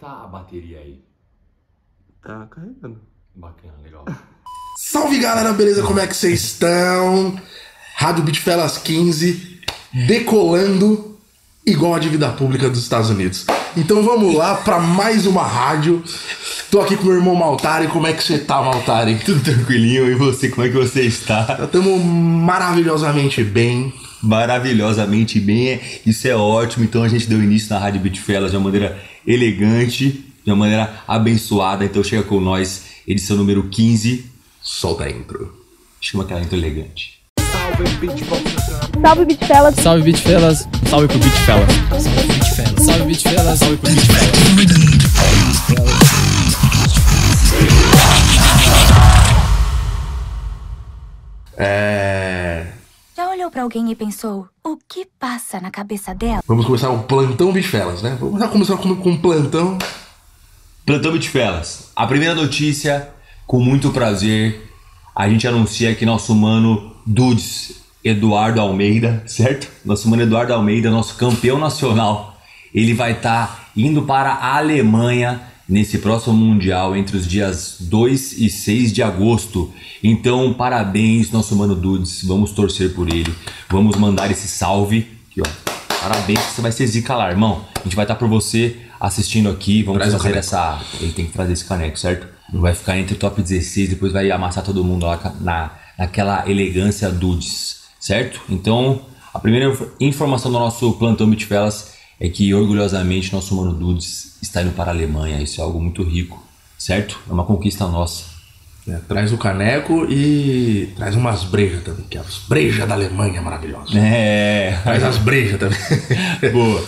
tá a bateria aí? Tá carregando. Bacana, legal. Salve galera, beleza? Como é que vocês estão? Rádio Bitfellas 15 decolando igual a dívida pública dos Estados Unidos. Então vamos lá pra mais uma rádio. Tô aqui com meu irmão Maltari. Como é que você tá, Maltari? Tudo tranquilinho, e você, como é que você está? Estamos maravilhosamente bem. Maravilhosamente bem, isso é ótimo. Então a gente deu início na Rádio Bitfellas de uma maneira elegante, de uma maneira abençoada. Então chega com nós, edição número 15. Solta a intro. Chama aquela intro elegante. Salve Bitfellas. Salve Bitfellas. Salve pro Bitfellas. Salve Bitfellas. Salve Bitfellas. Salve pro Bitfellas. Já olhou pra alguém e pensou, o que passa na cabeça dela? Vamos começar o plantão Bitfellas, né? Vamos começar com um plantão. Plantão Bitfellas. A primeira notícia, com muito prazer, a gente anuncia que nosso mano Dudes Eduardo Almeida, certo? Nosso mano Eduardo Almeida, nosso campeão nacional, ele vai estar indo para a Alemanha nesse próximo Mundial, entre os dias 2 e 6 de agosto. Então, parabéns, nosso mano Dudes, vamos torcer por ele, vamos mandar esse salve, aqui, ó. Parabéns, que você vai ser zica lá, irmão. A gente vai estar por você assistindo aqui, vamos fazer essa... Ele tem que trazer esse caneco, certo? Não vai ficar entre o top 16, depois vai amassar todo mundo lá naquela elegância Dudes, certo? Então, a primeira informação do nosso plantão Bitfellas é que, orgulhosamente, nosso mano Dudes está indo para a Alemanha. Isso é algo muito rico, certo? É uma conquista nossa. Traz o caneco e traz umas brejas também, que é as brejas da Alemanha maravilhosas. Traz as brejas também. Boa.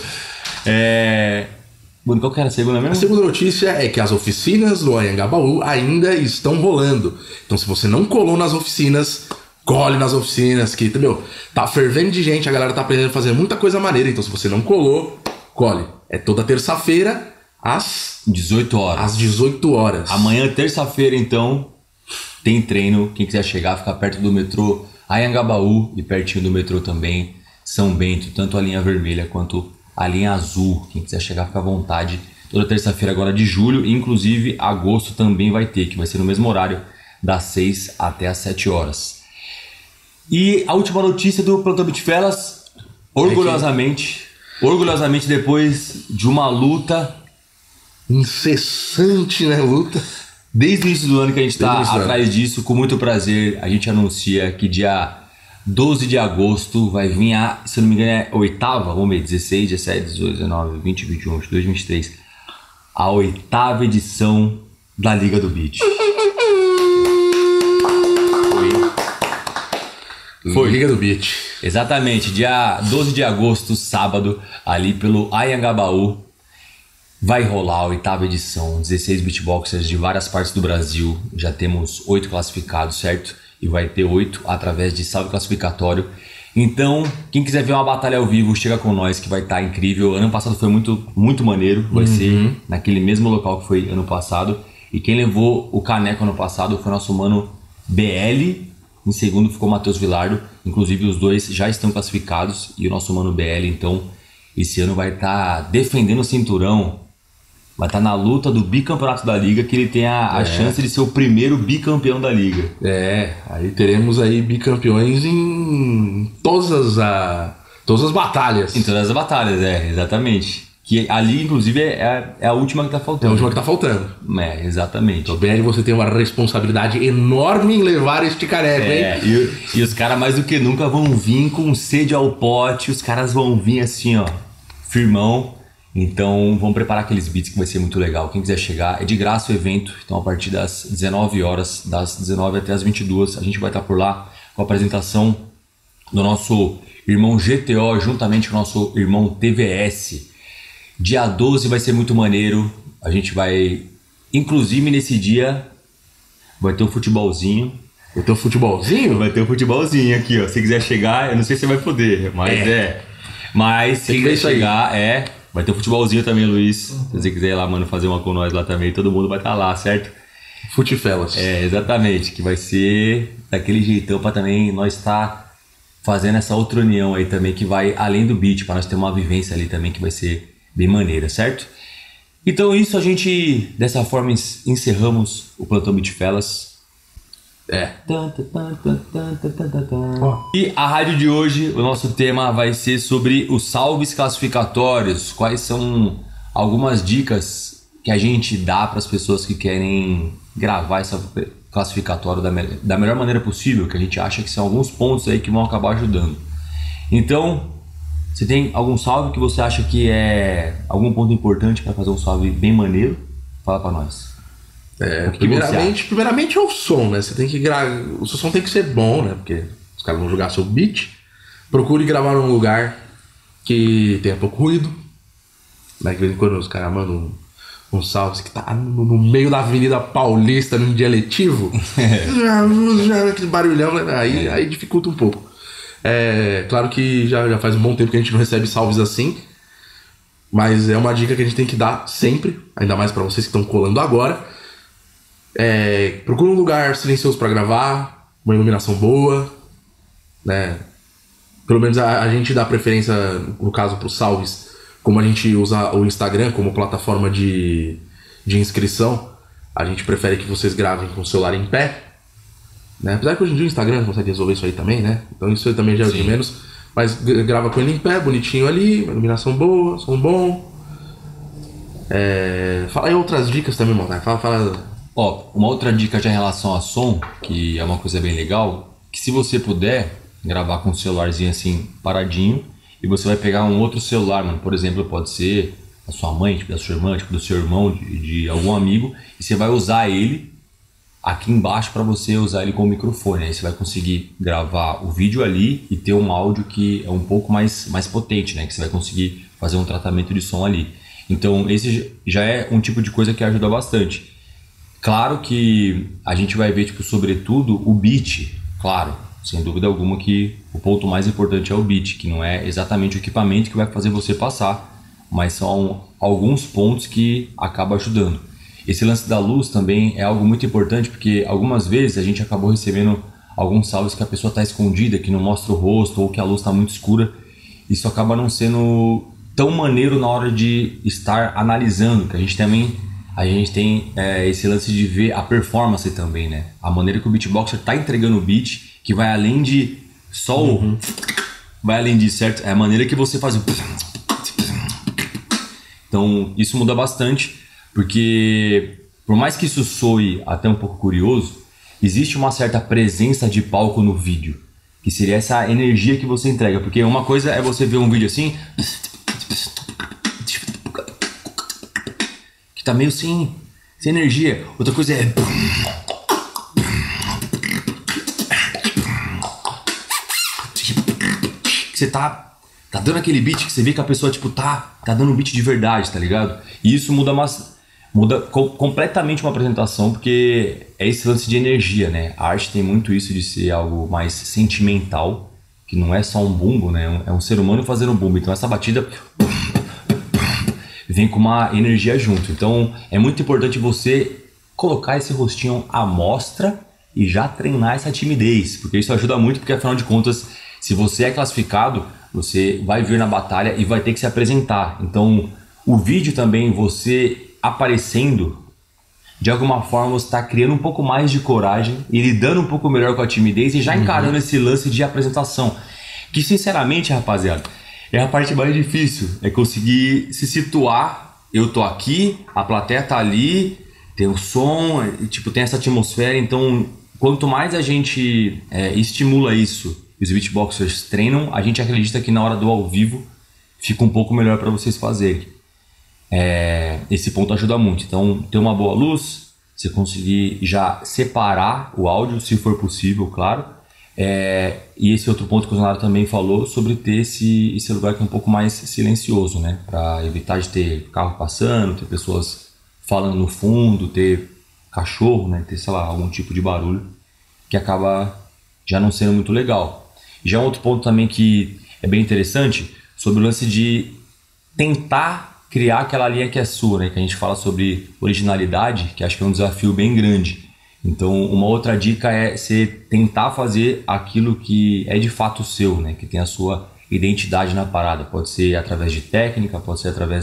Bruno, qual que era a segunda mesmo? A segunda notícia é que as oficinas do Anhangabaú ainda estão rolando. Então, se você não colou nas oficinas, cole nas oficinas, que, meu, tá fervendo de gente, a galera tá aprendendo a fazer muita coisa maneira. Então, se você não colou, cole. É toda terça-feira, às 18 horas. Às 18 horas. Amanhã, terça-feira, então, tem treino. Quem quiser chegar, ficar perto do metrô Anhangabaú e pertinho do metrô também, São Bento, tanto a linha vermelha quanto a linha azul. Quem quiser chegar, fica à vontade. Toda terça-feira agora de julho, inclusive agosto também vai ter, que vai ser no mesmo horário, das 6 até as 7 horas. E a última notícia do Plantão Bitfellas, orgulhosamente, depois de uma luta incessante, né, luta, desde o início do ano que a gente está atrás disso, com muito prazer, a gente anuncia que dia 12 de agosto vai vir a, se eu não me engano, é a oitava, vamos ver, 16, 17, 18, 19, 20, 21, 22, 23, a oitava edição da Liga do Beat. Foi. Liga do Beat. Exatamente, dia 12 de agosto, sábado, ali pelo Anhangabaú, vai rolar a oitava edição, 16 beatboxers de várias partes do Brasil, já temos 8 classificados, certo? E vai ter 8 através de salve classificatório. Então, quem quiser ver uma batalha ao vivo, chega com nós, que vai estar incrível. Ano passado foi muito maneiro, vai ser naquele mesmo local que foi ano passado. E quem levou o caneco ano passado foi nosso mano BL. Em segundo ficou Matheus Vilardo. Inclusive os dois já estão classificados. E o nosso mano BL, então, esse ano vai estar defendendo o cinturão. Vai estar na luta do bicampeonato da Liga, que ele tem a chance de ser o primeiro bicampeão da Liga. Aí teremos aí bicampeões em todas as batalhas. Em todas as batalhas, exatamente. Que ali, inclusive, é a última que tá faltando. É a última que tá faltando. Exatamente. Então, BL, você tem uma responsabilidade enorme em levar este caneco, hein? E os caras, mais do que nunca, vão vir com sede ao pote. Os caras vão vir assim, ó, firmão. Então, vamos preparar aqueles beats que vai ser muito legal. Quem quiser chegar, é de graça o evento. Então, a partir das 19 horas, das 19 até as 22, a gente vai estar por lá com a apresentação do nosso irmão GTO, juntamente com o nosso irmão TVS. Dia 12 vai ser muito maneiro. A gente vai, inclusive nesse dia, vai ter um futebolzinho. Vai ter um futebolzinho? Vai ter um futebolzinho aqui, ó. Se quiser chegar, eu não sei se você vai poder, mas Mas se quiser chegar, vai ter um futebolzinho também, Luiz. Se você quiser ir lá, mano, fazer uma com nós lá também, todo mundo vai estar lá, certo? Futifellas. Exatamente, que vai ser daquele jeitão pra também nós estar fazendo essa outra união aí também, que vai além do beat, pra nós ter uma vivência ali também que vai ser bem maneira, certo? Então isso a gente, dessa forma, encerramos o Plantão Beat Fellas. E a rádio de hoje, o nosso tema vai ser sobre os salves classificatórios. Quais são algumas dicas que a gente dá para as pessoas que querem gravar esse classificatório da melhor maneira possível, que a gente acha que são alguns pontos aí que vão acabar ajudando. Então, você tem algum salve que você acha que é algum ponto importante para fazer um salve bem maneiro? Fala para nós. Primeiramente é o som, né? Você tem que gravar. O seu som tem que ser bom, né? Porque os caras vão jogar seu beat. Procure gravar num lugar que tenha pouco ruído. Né? Que de vez em quando os caras mandam um salve que tá no meio da Avenida Paulista, num dia letivo. Aquele barulhão, né? Aí dificulta um pouco. Claro que já faz um bom tempo que a gente não recebe salves assim. Mas é uma dica que a gente tem que dar sempre. Ainda mais pra vocês que estão colando agora. Procura um lugar silencioso para gravar, uma iluminação boa, né? Pelo menos a gente dá preferência, no caso, para os salves, como a gente usa o Instagram como plataforma de inscrição, a gente prefere que vocês gravem com o celular em pé, né? Apesar que hoje em dia o Instagram consegue resolver isso aí também, né? Então isso aí também já é o de menos, mas grava com ele em pé, bonitinho ali, uma iluminação boa, som bom. Fala aí outras dicas também, mano. Fala. Uma outra dica já em relação a som, que é uma coisa bem legal, que se você puder gravar com um celularzinho assim paradinho, e você vai pegar um outro celular, mano, por exemplo, pode ser da sua mãe, tipo, da sua irmã, tipo, do seu irmão, de algum amigo, e você vai usar ele aqui embaixo para você usar ele como microfone. Aí você vai conseguir gravar o vídeo ali e ter um áudio que é um pouco mais potente, né? Que você vai conseguir fazer um tratamento de som ali. Então esse já é um tipo de coisa que ajuda bastante. Claro que a gente vai ver, tipo, sobretudo o beat, claro, sem dúvida alguma que o ponto mais importante é o beat, que não é exatamente o equipamento que vai fazer você passar, mas são alguns pontos que acabam ajudando. Esse lance da luz também é algo muito importante, porque algumas vezes a gente acabou recebendo alguns salves que a pessoa está escondida, que não mostra o rosto, ou que a luz está muito escura. Isso acaba não sendo tão maneiro na hora de estar analisando, que a gente tem esse lance de ver a performance também, né? A maneira que o beatboxer tá entregando o beat, que vai além de só o... Vai além disso, certo? É a maneira que você faz o... Então, isso muda bastante, porque por mais que isso soe até um pouco curioso, existe uma certa presença de palco no vídeo, que seria essa energia que você entrega. Porque uma coisa é você ver um vídeo assim... tá meio sem energia. Outra coisa é... que você tá dando aquele beat que você vê que a pessoa, tipo, tá dando um beat de verdade, tá ligado? E isso muda completamente uma apresentação, porque é esse lance de energia, né? A arte tem muito isso de ser algo mais sentimental, que não é só um bumbo, né? É um ser humano fazendo um bumbo. Então essa batida... vem com uma energia junto. Então é muito importante você colocar esse rostinho à mostra e já treinar essa timidez, porque isso ajuda muito, porque afinal de contas, se você é classificado, você vai vir na batalha e vai ter que se apresentar. Então o vídeo também, você aparecendo, de alguma forma você está criando um pouco mais de coragem e lidando um pouco melhor com a timidez e já encarando esse lance de apresentação, que sinceramente, rapaziada, é a parte mais difícil, é conseguir se situar. Eu tô aqui, a plateia tá ali, tem o som, tipo, tem essa atmosfera. Então, quanto mais a gente estimula isso, e os beatboxers treinam, a gente acredita que na hora do ao vivo fica um pouco melhor para vocês fazerem. Esse ponto ajuda muito. Então, ter uma boa luz, você conseguir já separar o áudio, se for possível, claro. E esse outro ponto que o Zonaro também falou sobre ter esse lugar que é um pouco mais silencioso, né? Para evitar de ter carro passando, ter pessoas falando no fundo, ter cachorro, né? Ter, sei lá, algum tipo de barulho que acaba já não sendo muito legal. E já um outro ponto também que é bem interessante sobre o lance de tentar criar aquela linha que é sua, né? Que a gente fala sobre originalidade, que acho que é um desafio bem grande. Então, uma outra dica é você tentar fazer aquilo que é de fato seu, né? Que tem a sua identidade na parada. Pode ser através de técnica, pode ser através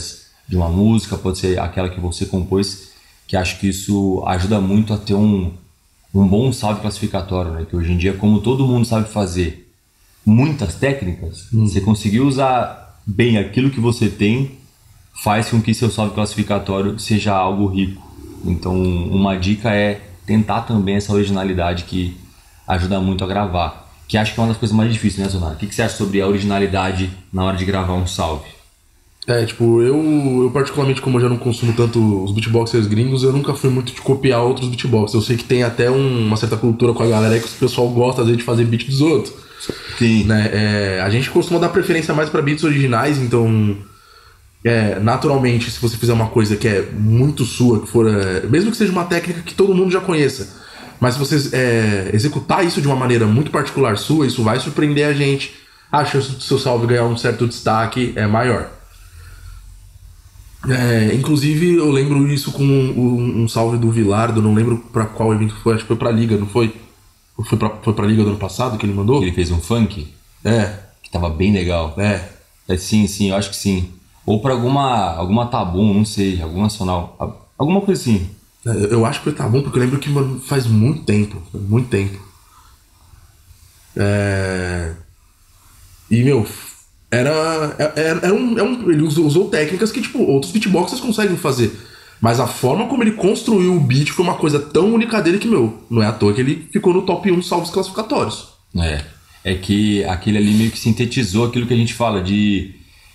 de uma música, pode ser aquela que você compôs, que acho que isso ajuda muito a ter um bom salve classificatório, né? Que hoje em dia, como todo mundo sabe fazer muitas técnicas, você conseguiu usar bem aquilo que você tem, faz com que seu salve classificatório seja algo rico. Então, uma dica é tentar também essa originalidade que ajuda muito a gravar, que acho que é uma das coisas mais difíceis, né, Zonara? O que você acha sobre a originalidade na hora de gravar um salve? Tipo, eu particularmente, como eu já não consumo tanto os beatboxers gringos, eu nunca fui muito de copiar outros beatboxers. Eu sei que tem até uma certa cultura com a galera que o pessoal gosta, às vezes, de fazer beat dos outros. Sim. Né? A gente costuma dar preferência mais pra beats originais, então... naturalmente, se você fizer uma coisa que é muito sua, que for... mesmo que seja uma técnica que todo mundo já conheça, mas se você executar isso de uma maneira muito particular sua, isso vai surpreender a gente. A chance do seu salve ganhar um certo destaque é maior. Inclusive, eu lembro isso com um salve do Vilardo, não lembro pra qual evento foi, acho que foi pra Liga, não foi? Foi pra Liga do ano passado que ele mandou? Que ele fez um funk? Que tava bem legal. Sim, eu acho que sim. Ou pra alguma Tabum, não sei, alguma nacional, alguma coisa assim. Eu acho que foi Tabum, porque eu lembro que faz muito tempo. E, meu, ele usou técnicas que, tipo, outros beatboxers conseguem fazer. Mas a forma como ele construiu o beat foi uma coisa tão única dele que, meu, não é à toa que ele ficou no top 1 dos salvos classificatórios. É que aquele ali meio que sintetizou aquilo que a gente fala de...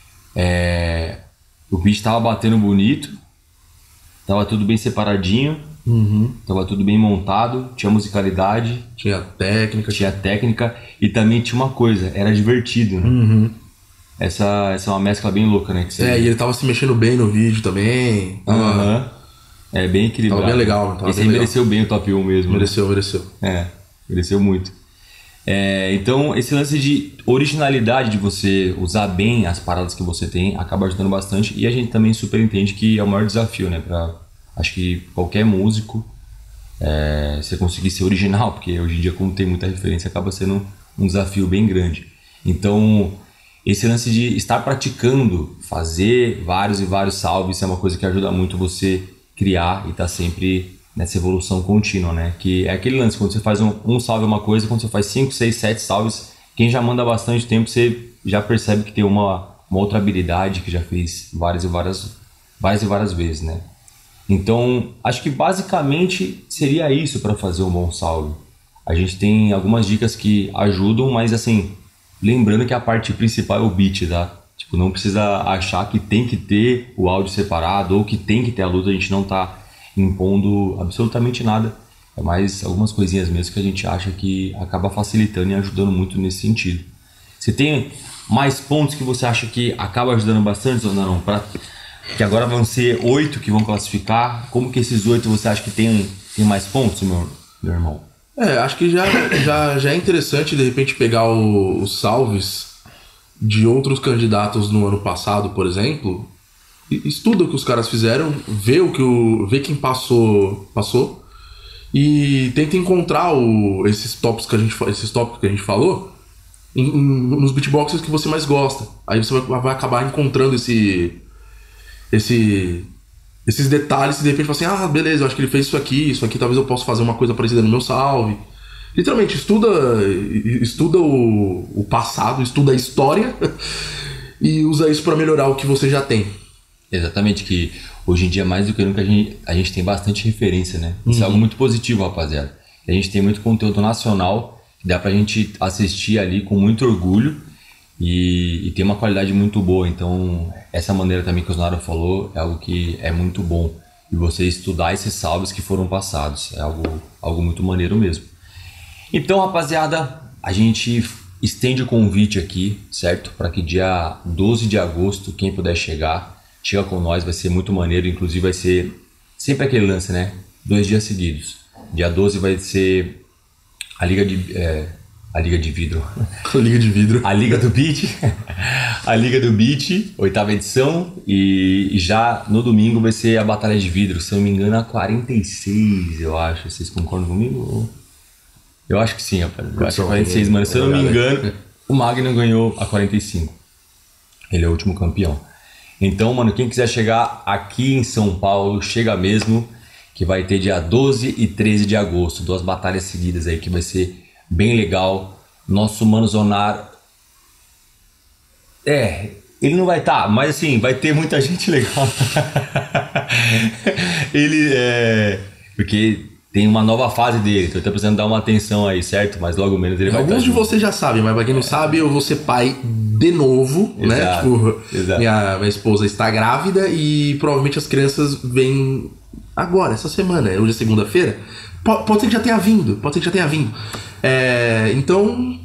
o beat tava batendo bonito, tava tudo bem separadinho, tava tudo bem montado, tinha musicalidade, tinha técnica e também tinha uma coisa, era divertido, né? Essa é uma mescla bem louca, né? E ele tava se mexendo bem no vídeo também. Bem equilibrado. Tava bem legal. Esse aí mereceu bem o top 1 mesmo. Mereceu. Mereceu muito. Então, esse lance de originalidade, de você usar bem as paradas que você tem, acaba ajudando bastante. E a gente também super entende que é o maior desafio, né? Acho que qualquer músico, você conseguir ser original, porque hoje em dia, como tem muita referência, acaba sendo um desafio bem grande. Então, esse lance de estar praticando, fazer vários e vários salves, é uma coisa que ajuda muito você criar e estar sempre nessa evolução contínua, né? Que é aquele lance, quando você faz um salve é uma coisa, quando você faz 5, 6, 7 salves, quem já manda bastante tempo, você já percebe que tem uma outra habilidade, que já fez várias e várias vezes, né? Então, acho que basicamente seria isso para fazer um bom salve. A gente tem algumas dicas que ajudam, mas assim, lembrando que a parte principal é o beat, tá? Tipo, não precisa achar que tem que ter o áudio separado ou que tem que ter a luta, a gente não tá impondo absolutamente nada. É mais algumas coisinhas mesmo que a gente acha que acaba facilitando e ajudando muito nesse sentido. Você tem mais pontos que você acha que acaba ajudando bastante ou não? Que agora vão ser 8 que vão classificar. Como que esses 8 você acha que tem mais pontos, meu irmão? Acho que já é interessante de repente pegar os salves de outros candidatos no ano passado, por exemplo. Estuda o que os caras fizeram, vê quem passou e tenta encontrar esses tópicos que a gente falou nos beatboxers que você mais gosta. Aí você vai acabar encontrando esses detalhes e de repente fala assim, beleza, eu acho que ele fez isso aqui talvez eu possa fazer uma coisa parecida no meu salve. Literalmente, estuda o passado, estuda a história e usa isso para melhorar o que você já tem. Exatamente, que hoje em dia mais do que nunca a gente tem bastante referência, né? Isso é algo muito positivo, rapaziada. A gente tem muito conteúdo nacional que dá pra gente assistir ali com muito orgulho e tem uma qualidade muito boa. Então, essa maneira também que o Zonara falou é algo que é muito bom. E você estudar esses salves que foram passados é algo muito maneiro mesmo. Então, rapaziada, a gente estende o convite aqui, certo? Para que dia 12 de agosto, quem puder chega com nós, vai ser muito maneiro. Inclusive vai ser sempre aquele lance, né? 2 dias seguidos. Dia 12 vai ser a Liga de Vidro. A Liga de Vidro. A Liga do Beat. A Liga do Beat, 8ª edição. E já no domingo vai ser a Batalha de Vidro. Se eu não me engano, a 46, eu acho. Vocês concordam comigo? Eu acho que sim, rapaz. Eu acho que 46, mano. Se eu não me engano, o Magnum ganhou a 45. Ele é o último campeão. Então, mano, quem quiser chegar aqui em São Paulo, chega mesmo, que vai ter dia 12 e 13 de agosto, 2 batalhas seguidas aí, que vai ser bem legal. Nosso Mano Zonar, ele não vai estar, mas assim, vai ter muita gente legal. Porque tem uma nova fase dele, então eu tô precisando dar uma atenção aí, certo? Mas logo menos ele vai estar. Alguns de vocês já sabem, mas pra quem não sabe, eu vou ser pai de novo, né? Tipo, minha esposa está grávida e provavelmente as crianças vêm agora, essa semana. Hoje é segunda-feira. Pode ser que já tenha vindo. Então,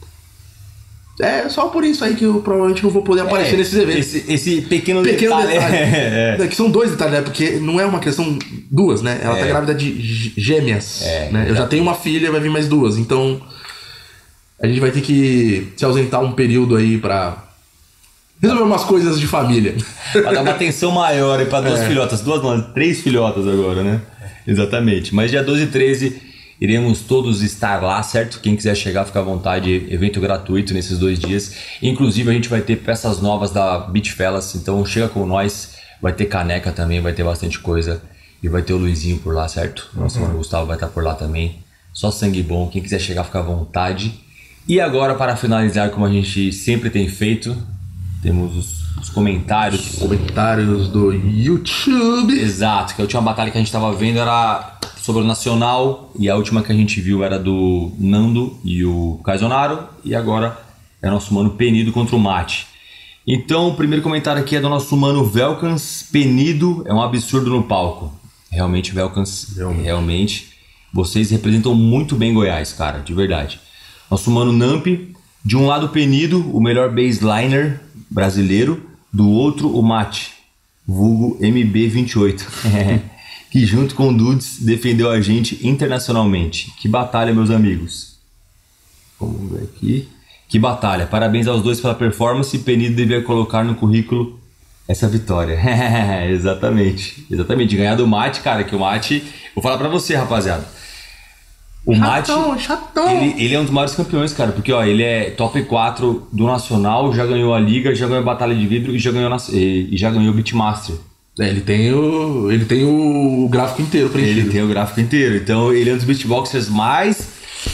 é só por isso aí que eu provavelmente não vou poder aparecer nesses eventos. Esse pequeno detalhe. Que são 2 detalhes, né? Porque não é uma questão 2, né? Ela tá grávida de gêmeas, né? Eu já tenho uma filha, vai vir mais 2. Então, a gente vai ter que se ausentar um período aí pra resolver umas coisas de família. Pra dar uma atenção maior aí pra 2 filhotas. 3 filhotas agora, né? Exatamente. Mas dia 12 e 13... iremos todos estar lá, certo? Quem quiser chegar, fica à vontade. Evento gratuito nesses 2 dias. Inclusive, a gente vai ter peças novas da Beach Fellas. Então, chega com nós. Vai ter caneca também, vai ter bastante coisa. E vai ter o Luizinho por lá, certo? Nosso mano Gustavo vai estar por lá também. Só sangue bom. Quem quiser chegar, fica à vontade. E agora, para finalizar, como a gente sempre tem feito, temos os comentários. Comentários do YouTube. Exato, que a última batalha que a gente estava vendo era sobre o Nacional, e a última que a gente viu era do Nando e o Kaizonaro, e agora é nosso mano Penido contra o Mate. Então o primeiro comentário aqui é do nosso mano Velkans. Penido é um absurdo no palco. Realmente, Velkans, realmente. Vocês representam muito bem Goiás, cara, de verdade. Nosso mano Namp, de um lado Penido, o melhor baseliner brasileiro, do outro o Mate, vulgo MB28. Que junto com o Dudes defendeu a gente internacionalmente. Que batalha, meus amigos. Vamos ver aqui. Que batalha. Parabéns aos dois pela performance. Penido devia colocar no currículo essa vitória. Exatamente. Exatamente. Ganhar do Mate, cara, que o Mate... Vou falar pra você, rapaziada. O Mate... Chatão. Ele é um dos maiores campeões, cara. Porque, ó, ele é top 4 do Nacional, já ganhou a Liga, já ganhou a Batalha de Vidro e já ganhou o Beatmaster. Ele tem o gráfico inteiro preenchido. Ele tem o gráfico inteiro. Então ele é um dos beatboxers mais,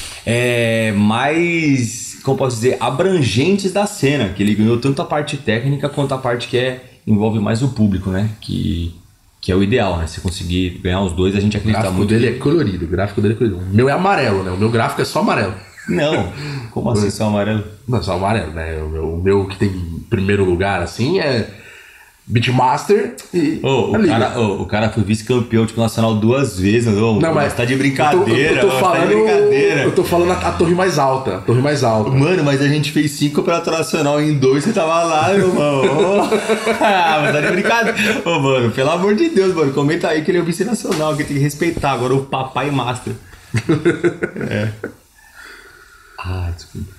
como posso dizer, abrangentes da cena. Que ele ganhou tanto a parte técnica quanto a parte que envolve mais o público, né? Que é o ideal, né? Se conseguir ganhar os dois, a gente acredita muito. O gráfico dele é colorido. O gráfico dele é colorido. O meu é amarelo, né? O meu gráfico é só amarelo. Não. Como assim só amarelo? Não, só amarelo, né? O meu que tem primeiro lugar, assim, é... Beatmaster e o cara foi vice-campeão tipo, nacional 2 vezes, não, mas tá de brincadeira. Eu tô falando a torre mais alta. Mano, mas a gente fez 5 campeonatos nacional em 2, você tava lá, meu irmão. Mas tá de brincadeira. Mano, pelo amor de Deus, mano, comenta aí que ele é o vice-nacional, que tem que respeitar. Agora o papai master. Desculpa.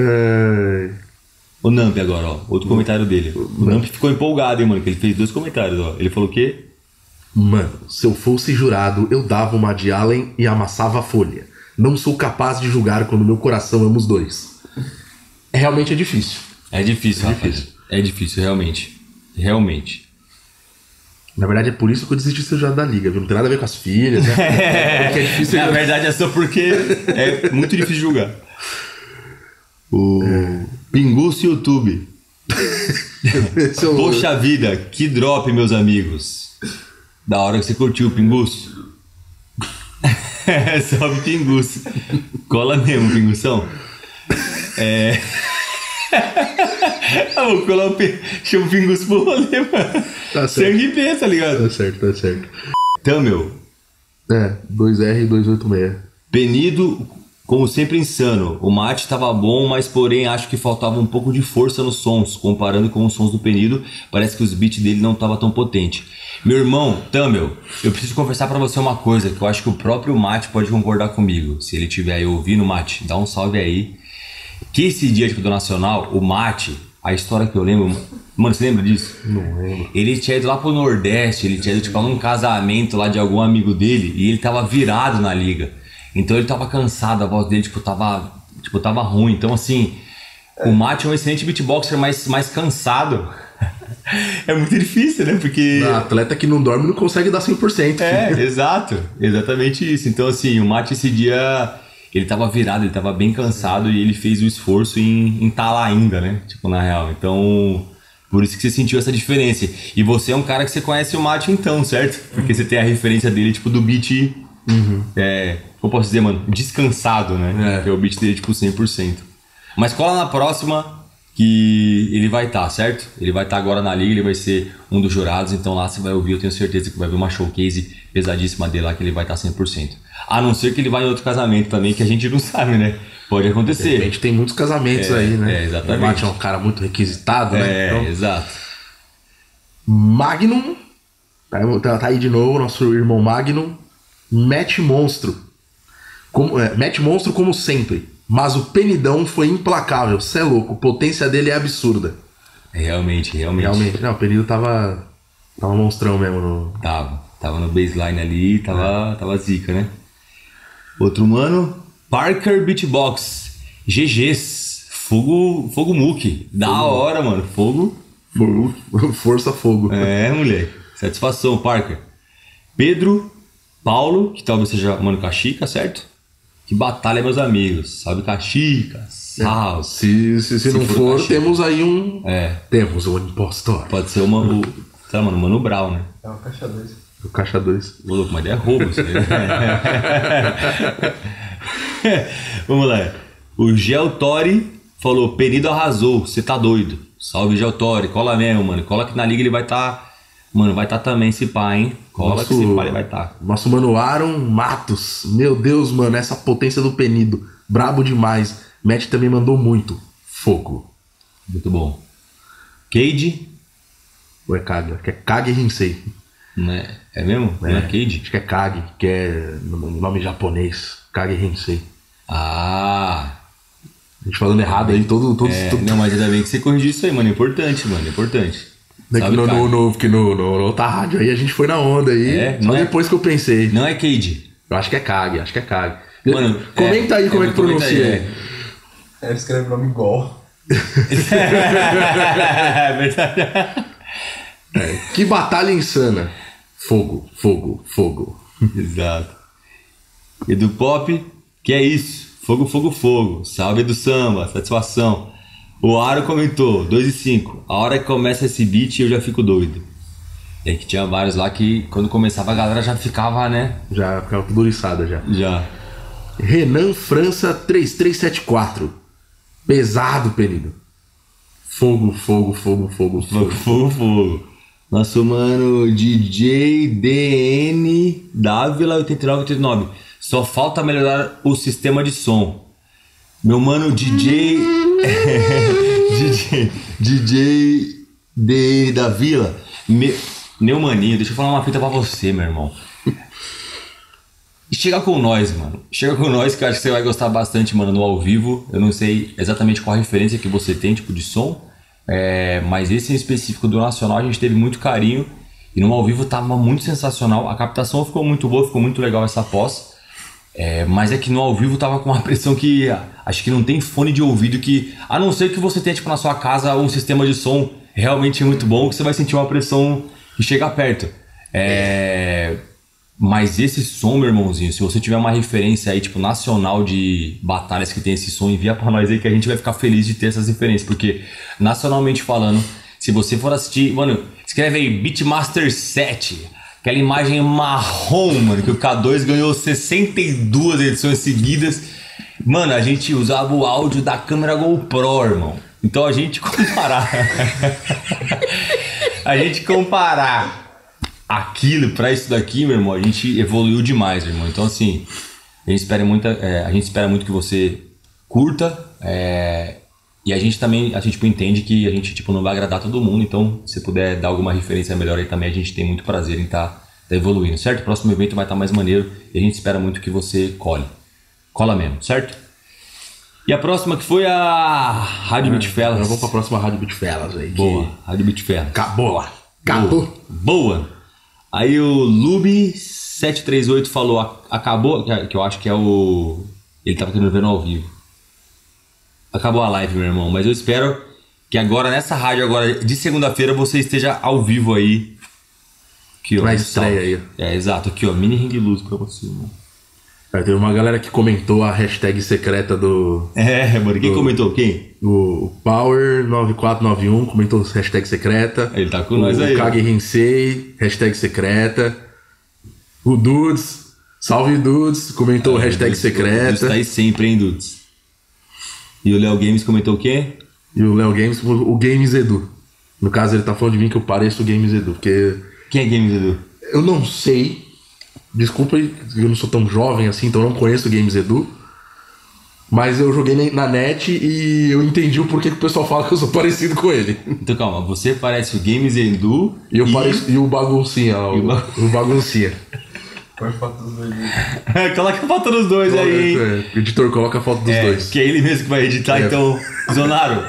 O Namp agora, ó. Outro comentário dele. O Namp ficou empolgado, hein, mano, que ele fez 2 comentários, ó. Ele falou o quê? Mano, se eu fosse jurado, eu dava uma de Allen e amassava a folha. Não sou capaz de julgar quando meu coração ama os dois. Realmente é difícil. É difícil, É difícil, realmente. Realmente. Na verdade, é por isso que eu desisti de ser jurado da Liga, viu? Não tem nada a ver com as filhas, né? Porque é difícil. Na verdade, é só porque é muito difícil julgar. Pinguço YouTube. Poxa vida, que drop, meus amigos. Da hora que você curtiu o Pinguço. Sobe Pinguço. Cola mesmo, Pingução. Vou colar chama o Pinguço pro rolê, mano. Tá certo. Sangue P, tá ligado? Tá certo. Então, meu. 2R e 286. Penido, como sempre, insano. O Mate estava bom, mas porém acho que faltava um pouco de força nos sons. Comparando com os sons do Penido, parece que os beats dele não estavam tão potentes. Meu irmão, Tamel, eu preciso conversar pra você uma coisa que eu acho que o próprio Mate pode concordar comigo. Se ele estiver aí ouvindo, Mate, dá um salve aí. Que esse dia tipo, do Nacional, o Mate, a história que eu lembro... Mano, você lembra disso? Não lembro. Ele tinha ido lá pro Nordeste, ele tinha ido tipo, num casamento lá de algum amigo dele e ele tava virado na liga. Então ele tava cansado, a voz dele tava ruim. Então assim, o Mate é um excelente beatboxer, mas mais cansado. É muito difícil, né? Porque... Atleta que não dorme não consegue dar 100%. Exato. Exatamente isso. Então, assim, o Mate esse dia, ele tava virado, ele tava bem cansado e ele fez o esforço em tá lá ainda, né? Tipo, na real. Então, por isso que você sentiu essa diferença. E você é um cara que você conhece o Mate então, certo? Porque você tem a referência dele, tipo, do beat... como eu posso dizer, mano? Descansado, né? Que é o beat dele, tipo, 100%. Mas cola na próxima... que ele vai estar, certo? Ele vai estar agora na liga, ele vai ser um dos jurados, então lá você vai ouvir, eu tenho certeza que vai ver uma showcase pesadíssima dele lá, que ele vai estar 100%. A não ser que ele vá em outro casamento também, que a gente não sabe, né? Pode acontecer. De repente tem muitos casamentos aí, né? Exatamente. O Mate é um cara muito requisitado, né? Então, exato. Magnum, tá aí de novo, nosso irmão Magnum. Match Monstro. Match Monstro como sempre. Mas o Penidão foi implacável. Cê é louco, a potência dele é absurda. Realmente. Não, o Penido tava monstrão mesmo. Tava no baseline ali, tava zica, né? Outro mano, Parker Beatbox. GG's. Fogo Muque. Da hora, mano. Fogo. Força fogo. Moleque. Satisfação, Parker. Pedro Paulo, que talvez seja mano Caxica, certo? Que batalha, meus amigos. Salve Caxica, salve. Se não for, Caxica. temos aí um... Temos um impostor. Pode ser sei lá, mano, Mano Brown, né? É o Caixa 2. O Caixa 2. Ô, louco, mas é roubo isso aí. Vamos lá. O Geltori falou, Penido arrasou, você tá doido. Salve, Geltori, cola mesmo, mano. Cola que na liga ele vai estar... Mano, vai estar também esse pá, hein? Cola que esse pá ele vai estar. Nosso mano Aaron Matos. Meu Deus, mano, essa potência do Penido. Brabo demais. Matt também mandou muito. Fogo. Muito bom. Cade. Ou é Kage? Que é Kage Rinsei. É mesmo? Não é Cade? Acho que é Kage, que é nome japonês. Kage Rinsei. A gente falando errado aí, todo. Não, mas ainda bem que você corrigiu isso aí, mano. É importante, mano. É importante. Porque no outra rádio aí a gente foi na onda aí. Só depois que eu pensei. Não é Cade. Eu acho que é Kage, Mano, comenta aí como é que pronuncia. Ele escreve o nome igual. É verdade. Que batalha insana. Fogo. Exato. Edu Pop, que é isso? Fogo. Salve do samba, satisfação. O Aro comentou, 2 e 5. A hora que começa esse beat eu já fico doido. E aí que tinha vários lá que quando começava a galera já ficava, né? Já ficava tudo oriçada já. Renan França 3374. Pesado, Penido. Fogo. Nosso mano DJ DN Dávila 8989. Só falta melhorar o sistema de som. Meu mano DJ DN da Vila. Meu maninho, deixa eu falar uma fita pra você, meu irmão. Chega com nós, mano. Chega com nós que eu acho que você vai gostar bastante, mano, no ao vivo. Eu não sei exatamente qual a referência que você tem, tipo, de som. Mas esse em específico do Nacional a gente teve muito carinho. E no ao vivo tava muito sensacional. A captação ficou muito boa, ficou muito legal essa pós. Mas é que no ao vivo tava com uma pressão que... Acho que não tem fone de ouvido que... A não ser que você tenha, tipo, na sua casa um sistema de som realmente muito bom, que você vai sentir uma pressão que chega perto. Mas esse som, meu irmãozinho, se você tiver uma referência aí, tipo, nacional de batalhas que tem esse som, envia pra nós aí que a gente vai ficar feliz de ter essas referências. Porque, nacionalmente falando, se você for assistir... Mano, escreve aí, Beatmaster 7. Aquela imagem marrom, mano, que o K2 ganhou 62 edições seguidas. Mano, a gente usava o áudio da câmera GoPro, irmão. Então a gente comparar aquilo pra isso daqui, meu irmão, a gente evoluiu demais, meu irmão. Então, assim, a gente espera muito que você curta. E a gente também, entende que a gente, tipo, não vai agradar todo mundo. Então, se puder dar alguma referência melhor aí também, a gente tem muito prazer em tá evoluindo, certo? O próximo evento vai estar mais maneiro e a gente espera muito que você cola mesmo, certo? E a próxima que foi a Rádio Beat Fellas. Vamos pra próxima Rádio Beat Fellas aí. Boa, Rádio Beat Fellas. Acabou. Boa. Aí o Lube738 falou, acabou, que eu acho que é o... Ele tava querendo ver no ao vivo. Acabou a live, meu irmão, mas eu espero que agora nessa rádio, agora de segunda-feira, você esteja ao vivo aí. Aqui, ó, Na estreia aí. É, exato. Aqui, ó, mini ring luz pra você, mano. Teve uma galera que comentou a hashtag secreta do... Mano, quem comentou? Quem? O Power9491 comentou hashtag secreta. Ele tá com nós aí. O Kage Hensei, hashtag secreta. O Dudes, salve Dudes, comentou hashtag secreta. Dudes tá aí sempre, hein, Dudes? E o Léo Games comentou o quê? E o Léo Games, o Games Edu. No caso, ele tá falando de mim que eu pareço o Games Edu, porque... Quem é Games Edu? Eu não sei, desculpa, eu não sou tão jovem assim, então eu não conheço o Games Edu. Mas eu joguei na net e eu entendi o porquê que o pessoal fala que eu sou parecido com ele. Então calma, você parece o Games Edu E o Baguncinha, ó, o Baguncinha. Põe foto dos dois aí. Coloca a foto dos dois aí, hein? Editor, coloca a foto dos dois. Que é ele mesmo que vai editar, então, Zonaro.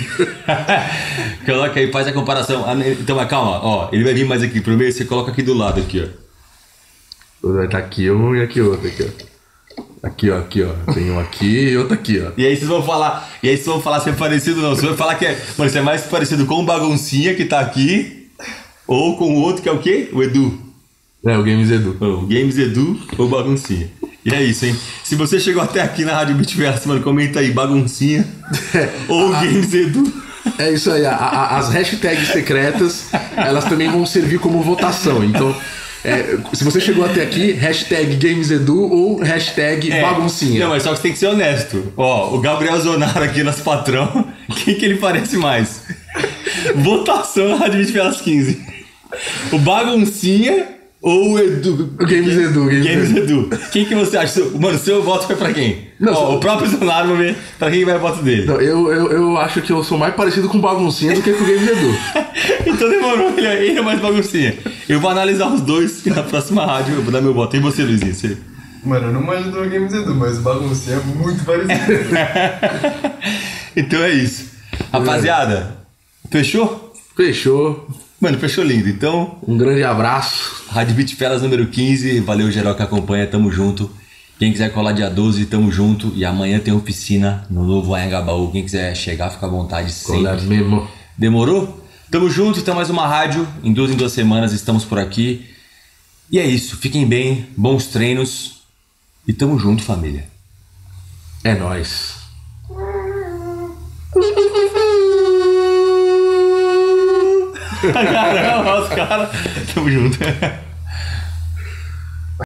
Coloca aí, faz a comparação. Então, mas calma, ó, ele vai vir mais aqui pro meio, você coloca aqui do lado, aqui, ó. Vai estar aqui um e aqui outro, aqui, ó. Aqui, ó. Tem um aqui e outro aqui, ó. E aí vocês vão falar se é parecido ou não. Você vai falar que mano, você é mais parecido com o Baguncinha que tá aqui, ou com o outro que é o quê? O Edu. É, o Games Edu. O Games Edu ou Baguncinha. E é isso, hein? Se você chegou até aqui na Rádio Bitverso, mano, comenta aí, Baguncinha ou Games Edu. É isso aí, as hashtags secretas, elas também vão servir como votação. Então, se você chegou até aqui, hashtag GamesEdu ou hashtag Baguncinha. Não, mas só que você tem que ser honesto. Ó, o Gabriel Zonaro aqui, nosso patrão, quem que ele parece mais? Votação na Rádio Bitverso 15. O Baguncinha ou o Edu? O Games Edu. Quem que você acha? Mano, seu voto foi pra quem? Não, o próprio Zonaro, vamos ver pra quem vai o voto dele. Não, eu acho que eu sou mais parecido com o Baguncinha do que com o Games Edu. Então demorou, ele é mais Baguncinha. Eu vou analisar os dois e na próxima rádio eu vou dar meu voto. E você, Luizinho? Você... Mano, eu não manjo do Games Edu, mas o Baguncinha é muito parecido. Então é isso. Rapaziada, fechou? Fechou. Mano, fechou lindo. Então, um grande abraço. Rádio Bitfellas número 15. Valeu, geral que acompanha. Tamo junto. Quem quiser colar dia 12, tamo junto. E amanhã tem oficina no novo Anhangabaú. Quem quiser chegar, fica à vontade sempre. Colar mesmo. Demorou? Tamo junto. Então, mais uma rádio. Em 2 semanas estamos por aqui. E é isso. Fiquem bem. Bons treinos. E tamo junto, família. É nóis. Caramba, os caras. Tamo junto.